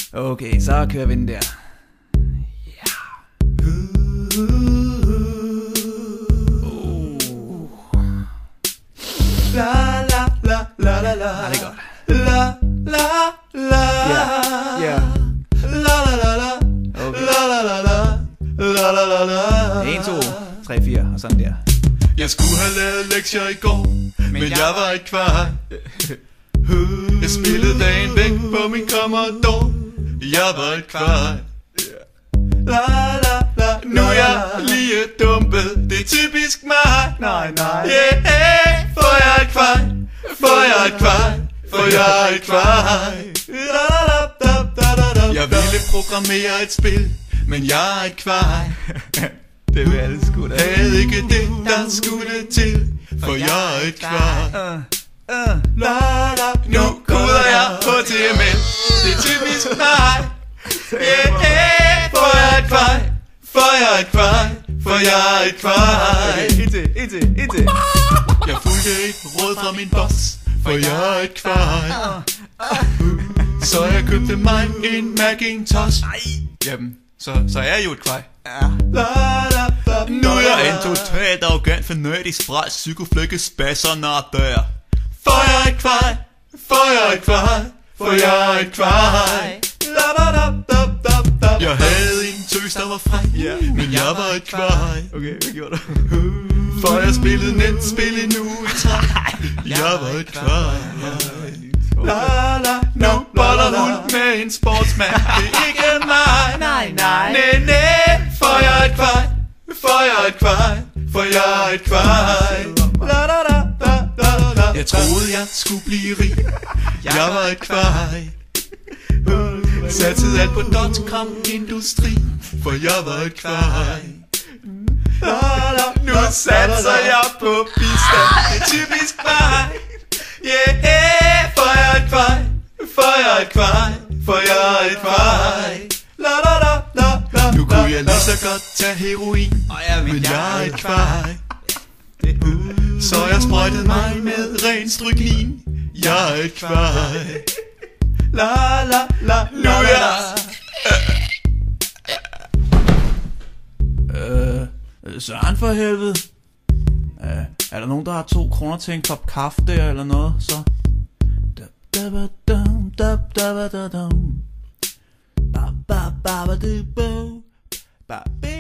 Okay, så kører vi den der. Ja. La la la la la la. Ja, det er godt. La la la. Ja. La la la la. Okay. La la la la. La la la la. 1, 2, 3, 4 og sådan der. Jeg skulle have lavet lektier i går, men jeg var ikke klar. Jeg spillede dagen væk på min Commodore. Jeg var ikke klar. La la la. Nu er jeg lige dumpet. Det er typisk mig. Nej, nej. Yeah, for jeg er ikke klar. For jeg er ikke klar. For jeg er ikke klar. Jeg ville programmere et spil, men jeg er ikke klar. Det vil alle sgu da. Havde ikke det, der skulle til, for jeg er ikke klar. La la. Nu koder jeg HTML. Det er typisk mig. Yeah, for jeg er ikke klar. For jeg er ikke klar. For jeg er ikke klar. Indtil. Jeg fulgte ikke råd fra min boss, for jeg er ikke klar. Så jeg købte mig en Macintosh. Jamen, så er jeg jo et kvej. Nu er jeg en totalt arrogant, fanatisk, spræt, psykoflække, spasser, nardør. For jeg er et kvej. For jeg er et kvej. For jeg er et kvej. Jeg havde en tøs, der var fræk, men jeg var et kvej. Okay, hvad gjorde du? For jeg spillede netspil endnu i træk. Jeg var et kvej. La la. Nu boller hun med en sportsmand. Det er ikke mig. Nej. Nej. For jeg er et kvej. For jeg er et kvej. For jeg er et kvej. Jeg troede jeg skulle blive rig. Jeg var et kvej. Satsede alt på .com industri, for jeg var et kvej. Nu satser jeg på bistand. Det er typisk mig. Yeah, for jeg er et kvej. For jeg er et kvej. For jeg er et kvej. Nu kunne jeg lige så godt tage heroin, men jeg er et kvej. Så jeg sprøjtede mig med ren stryklin. Jeg er et kvej. La la la. Nu er jeg Søren for helvede. Er der nogen der har 2 kroner til en kop kaffe der eller noget? Så ba ba ba ba ba ba ba ba ba